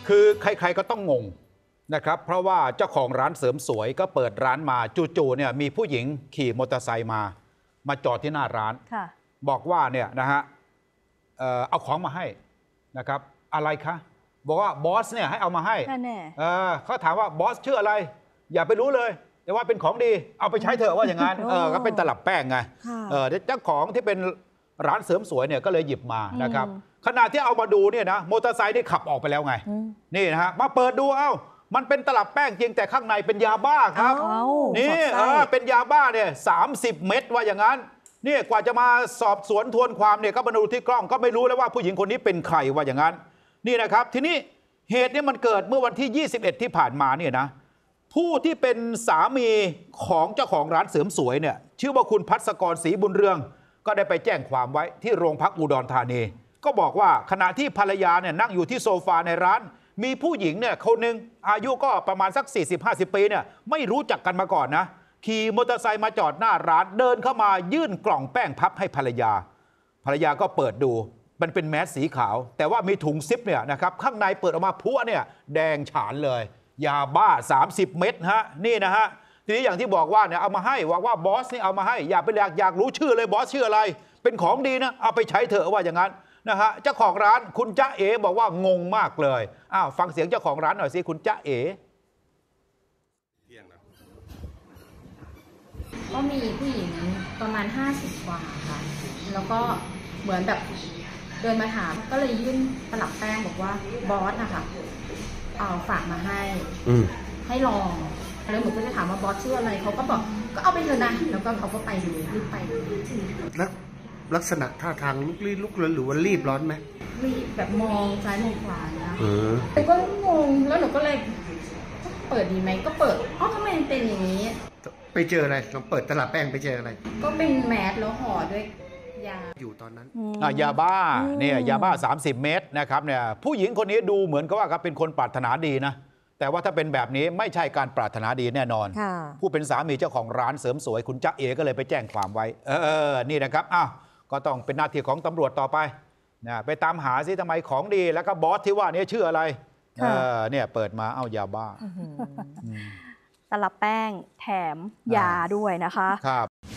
คือใครๆก็ต้องงงนะครับเพราะว่าเจ้าของร้านเสริมสวยก็เปิดร้านมาจู่ๆเนี่ยมีผู้หญิงขี่มอเตอร์ไซค์มาจอดที่หน้าร้านบอกว่าเนี่ยนะฮะเอาของมาให้นะครับอะไรคะบอกว่าบอสเนี่ยให้เอามาให้เขาถามว่าบอสชื่ออะไรอย่าไปรู้เลยแต่ว่าเป็นของดีเอาไปใช้เถอะว่าอย่างนั้นก็เป็นตลับแป้งไงเจ้าของที่เป็นร้านเสริมสวยเนี่ยก็เลยหยิบมานะครับขณะที่เอามาดูเนี่ยนะมอเตอร์ไซค์นี่ขับออกไปแล้วไงนี่นะฮะมาเปิดดูมันเป็นตลับแป้งจริงแต่ข้างในเป็นยาบ้าครับนี่เป็นยาบ้าเนี่ย30 เม็ดว่าอย่างนั้นนี่กว่าจะมาสอบสวนทวนความเนี่ยก็มาดูที่กล้องก็ไม่รู้แล้วว่าผู้หญิงคนนี้เป็นใครว่าอย่างนั้นนี่นะครับทีนี้เหตุนี้มันเกิดเมื่อวันที่21ที่ผ่านมาเนี่ยนะผู้ที่เป็นสามีของเจ้าของร้านเสริมสวยเนี่ยชื่อว่าคุณภัสกรศรีบุญเรืองก็ได้ไปแจ้งความไว้ที่โรงพักอุดรธานีก็บอกว่าขณะที่ภรรยาเนี่ยนั่งอยู่ที่โซฟาในร้านมีผู้หญิงเนี่ยคนหนึ่งอายุก็ประมาณสัก 40-50 ปีเนี่ยไม่รู้จักกันมาก่อนนะขี่มอเตอร์ไซค์มาจอดหน้าร้านเดินเข้ามายื่นกล่องแป้งพับให้ภรรยาก็เปิดดูมันเป็นแมสสีขาวแต่ว่ามีถุงซิปเนี่ยนะครับข้างในเปิดออกมาพัวเนี่ยแดงฉานเลยยาบ้า30 เม็ดฮะนี่นะฮะทีนี้อย่างที่บอกว่าเนี่ยเอามาให้ว่าบอสนี่เอามาให้อยากรู้ชื่อเลยบอสชื่ออะไรเป็นของดีนะเอาไปใช้เถอะว่าอย่างนั้นนะฮะเจ้าของร้านคุณจ๊ะเอ๋บอกว่างงมากเลยฟังเสียงเจ้าของร้านหน่อยสิคุณจ๊ะเอ๋ก็มีผู้หญิงประมาณ50 กว่าค่ะแล้วก็เหมือนแบบเดินมาถามก็เลยยื่นตลับแป้งบอกว่าบอสนะคะเอาฝากมาให้ลองแล้วหนูก็จะถามว่าบอสชื่ออะไรเขาก็บอกก็เอาไปเถอะนะแล้วก็เขาก็ไปเลยรีบไปแล้วลักษณะท่าทางลุกลี้ลุกลนหรือว่ารีบร้อนไหมรีบแบบมองซ้ายมองขวานะแต่ก็งงแล้วหนูก็เลยเปิดดีไหมก็เปิดทำไมมันเป็นอย่างนี้ไปเจออะไรลองเปิดตลับแป้งไปเจออะไรก็เป็นแมสแล้วห่อด้วยยาอยู่ตอนนั้นยาบ้าเนี่ยยาบ้า30 เม็ดนะครับเนี่ยผู้หญิงคนนี้ดูเหมือนกับว่าเป็นคนปรารถนาดีนะแต่ว่าถ้าเป็นแบบนี้ไม่ใช่การปรารถนาดีแน่นอนผู้เป็นสามีเจ้าของร้านเสริมสวยคุณจ๊ะเอ๋ก็เลยไปแจ้งความไว้นี่นะครับก็ต้องเป็นหน้าที่ของตำรวจต่อไปนะไปตามหาซิทำไมของดีแล้วก็บอสที่ว่านี้ชื่ออะไรเนี่ยเปิดมาเอายาบ้าตลับแป้งแถมยาด้วยนะคะครับ